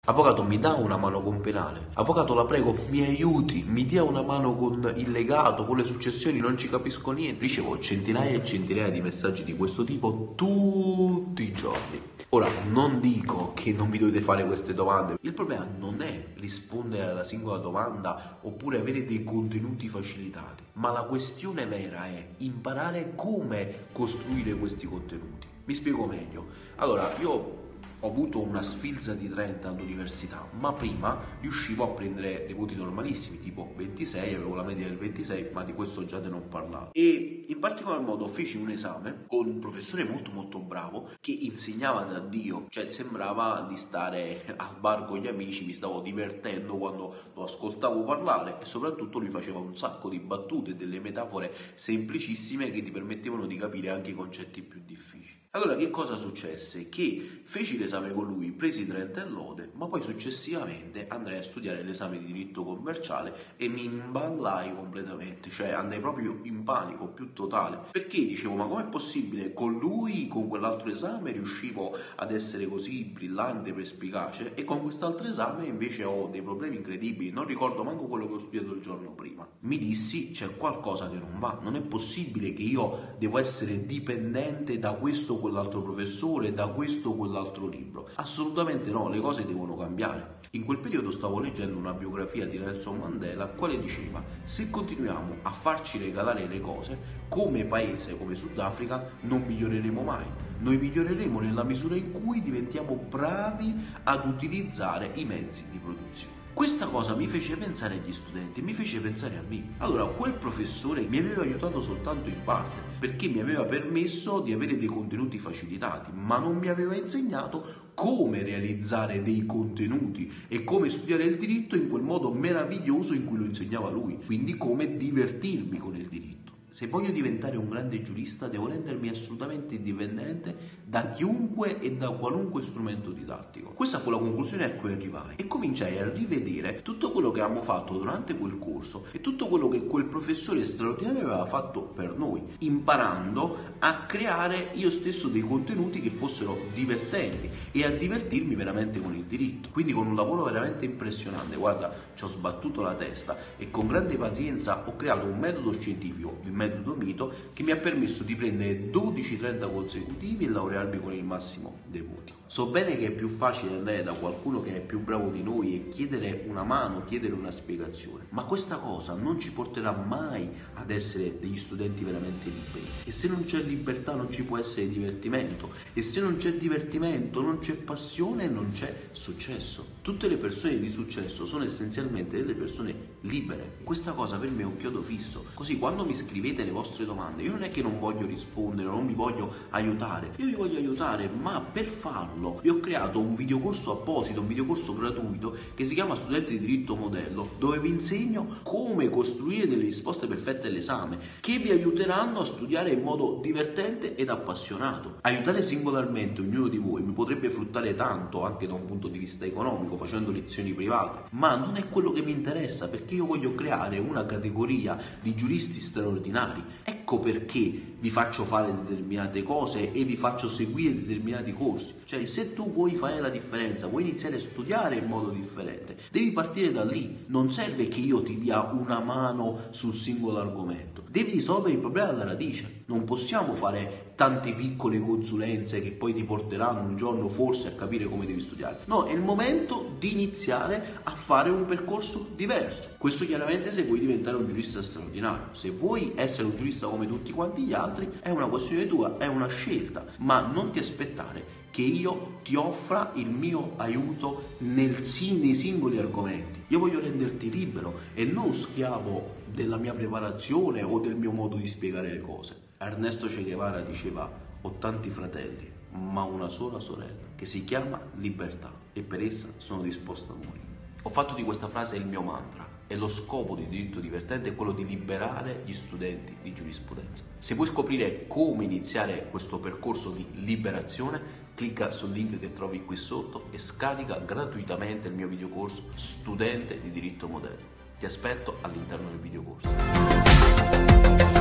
Avvocato, mi dà una mano con penale? Avvocato, la prego, mi aiuti, mi dia una mano con il legato, con le successioni, non ci capisco niente. Ricevo centinaia e centinaia di messaggi di questo tipo tutti i giorni. Ora, non dico che non mi dovete fare queste domande. Il problema non è rispondere alla singola domanda oppure avere dei contenuti facilitati, ma la questione vera è imparare come costruire questi contenuti. Mi spiego meglio. Allora, io ho avuto una sfilza di 30 all'università, ma prima riuscivo a prendere dei voti normalissimi, tipo 26, avevo la media del 26, ma di questo già te ne ho parlato. E in particolar modo feci un esame con un professore molto bravo che insegnava da Dio, cioè sembrava di stare al bar con gli amici, mi stavo divertendo quando lo ascoltavo parlare e soprattutto lui faceva un sacco di battute, delle metafore semplicissime che ti permettevano di capire anche i concetti più difficili. Allora che cosa successe? Che feci l'esame con lui, presi 30 e lode, ma poi successivamente andrai a studiare l'esame di diritto commerciale e mi imballai completamente, cioè andai proprio in panico più totale, perché dicevo ma com'è possibile con lui, con quell'altro esame riuscivo ad essere così brillante, perspicace e con quest'altro esame invece ho dei problemi incredibili, non ricordo manco quello che ho studiato il giorno prima. Mi dissi c'è qualcosa che non va, non è possibile che io devo essere dipendente da questo o quell'altro professore, da questo o quell'altro libro. Assolutamente no, le cose devono cambiare. In quel periodo stavo leggendo una biografia di Nelson Mandela, quale diceva: se continuiamo a farci regalare le cose, come paese, come Sudafrica, non miglioreremo mai. Noi miglioreremo nella misura in cui diventiamo bravi ad utilizzare i mezzi di produzione. Questa cosa mi fece pensare agli studenti, mi fece pensare a me. Allora, quel professore mi aveva aiutato soltanto in parte, perché mi aveva permesso di avere dei contenuti facilitati, ma non mi aveva insegnato come realizzare dei contenuti e come studiare il diritto in quel modo meraviglioso in cui lo insegnava lui, quindi come divertirmi con il diritto. Se voglio diventare un grande giurista devo rendermi assolutamente indipendente da chiunque e da qualunque strumento didattico. Questa fu la conclusione a cui arrivai e cominciai a rivedere tutto quello che abbiamo fatto durante quel corso e tutto quello che quel professore straordinario aveva fatto per noi, imparando a creare io stesso dei contenuti che fossero divertenti e a divertirmi veramente con il diritto. Quindi con un lavoro veramente impressionante, guarda, ci ho sbattuto la testa e con grande pazienza ho creato un metodo scientifico, il metodo Mito, che mi ha permesso di prendere 12-30 consecutivi e laurearmi con il massimo dei voti. So bene che è più facile andare da qualcuno che è più bravo di noi e chiedere una mano, chiedere una spiegazione, ma questa cosa non ci porterà mai ad essere degli studenti veramente liberi. E se non c'è libertà non ci può essere divertimento, e se non c'è divertimento non c'è passione e non c'è successo. Tutte le persone di successo sono essenzialmente delle persone libere. Questa cosa per me è un chiodo fisso. Così quando mi scrivete le vostre domande, io non è che non voglio rispondere, non vi voglio aiutare, io vi voglio aiutare, ma per farlo vi ho creato un videocorso apposito, un videocorso gratuito che si chiama Studenti di Diritto Modello, dove vi insegno come costruire delle risposte perfette all'esame che vi aiuteranno a studiare in modo divertente ed appassionato. Aiutare singolarmente ognuno di voi mi potrebbe fruttare tanto anche da un punto di vista economico facendo lezioni private, ma non è quello che mi interessa, perché io voglio creare una categoria di giuristi straordinari. Ecco perché vi faccio fare determinate cose e vi faccio seguire determinati corsi. Cioè, se tu vuoi fare la differenza, vuoi iniziare a studiare in modo differente, devi partire da lì. Non serve che io ti dia una mano sul singolo argomento, devi risolvere il problema alla radice. Non possiamo fare tante piccole consulenze che poi ti porteranno un giorno forse a capire come devi studiare. No, è il momento di iniziare a fare un percorso diverso. Questo chiaramente se vuoi diventare un giurista straordinario. Se vuoi essere un giurista come tutti quanti gli altri è una questione tua, è una scelta, ma non ti aspettare che io ti offra il mio aiuto nei singoli argomenti. Io voglio renderti libero e non schiavo della mia preparazione o del mio modo di spiegare le cose. Ernesto Che Guevara diceva: ho tanti fratelli, ma una sola sorella, che si chiama libertà, e per essa sono disposto a morire. Ho fatto di questa frase il mio mantra e lo scopo di Diritto Divertente è quello di liberare gli studenti di giurisprudenza. Se vuoi scoprire come iniziare questo percorso di liberazione, clicca sul link che trovi qui sotto e scarica gratuitamente il mio videocorso Studente di Diritto Modello. Ti aspetto all'interno del videocorso.